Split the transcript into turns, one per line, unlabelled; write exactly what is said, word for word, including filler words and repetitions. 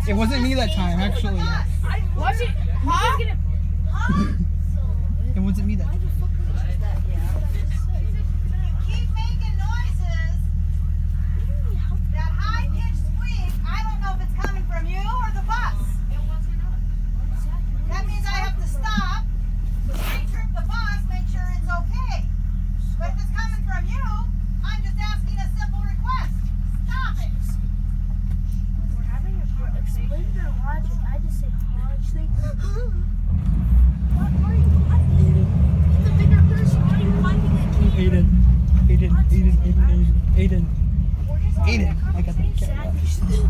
It wasn't me that time, actually.
Was it? Huh?
It wasn't me that time.
Keep making noises. That high-pitched squeak, I don't know if it's coming from you or the bus. That means I have to stop, re-trip the bus, make sure it's okay. But if it's coming from you, I'm just asking a simple request. Stop it.
We're having a conversation. Explain your logic. I just say honestly. What are you laughing? The bigger person. Why are you laughing at me?
Aiden. Aiden. Aiden. Aiden. Aiden. Aiden. Aiden. I got the camera.